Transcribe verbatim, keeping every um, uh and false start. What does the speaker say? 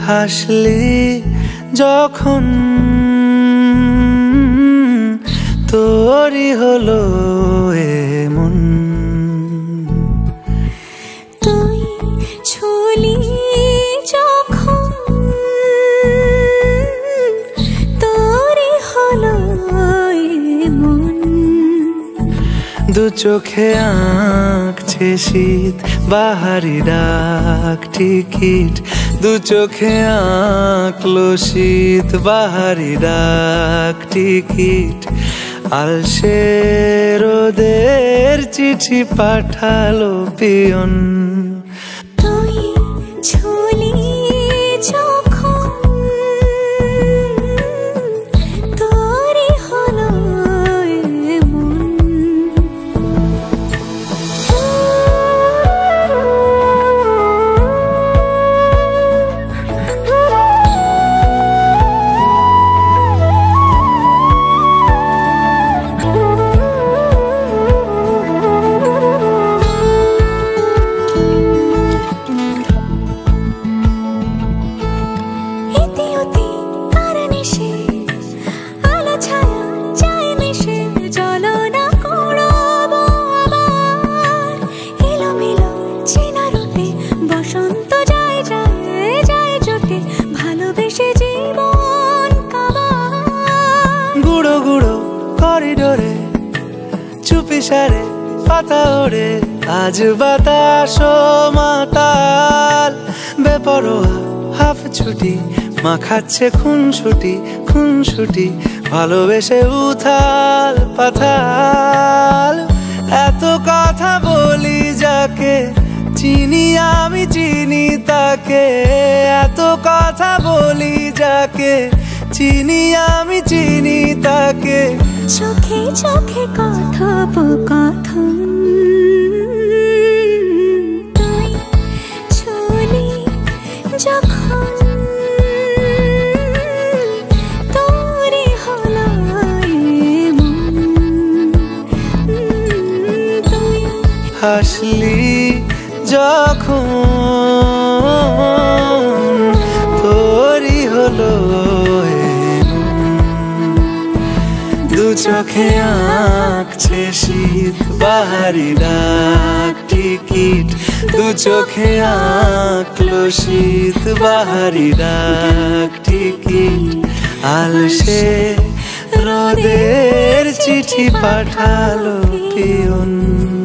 হাসলি যখন তোরই হলো এমন, তুই ছুলি যখন তোরই হলো এমন। দু চোখে আঁকছে শীত বাহারি ডাক টিকিট, দু চোখে আঁকলো শীত বাহারি ডাক টিকিট। আলসে রোদের চিঠি পাঠালো পিয়ন, তুই ছুলি যখন তোরই হলো এমন। গুঁড়ো গুঁড়ো করিডোরে চুপি সারে পাতা ওড়ে, আজ বাতাস মাতাল বেপরোয়া হাফ ছুটি, মাখাচ্ছে খুন ছুটি খুন ছুটি, ভালোবেসে উথাল পাথাল। এত কথা বলি যাকে চিনি আমি চিনি তাকে, এত কথা বলি যাকে চিনি আমি চিনি তাকে। চোখে চোখে কথোপকথন, তুই ছুলি যখন তোরই হলো এমন। তুই হাসলি যখন তোরই হলো দু চোখে আঁকছে শীত বাহারি ডাক টিকিট, দু চোখে আঁকলো শীত বাহারি ডাক টিকিট। আলসে রোদের চিঠি পাঠালো পিয়ন।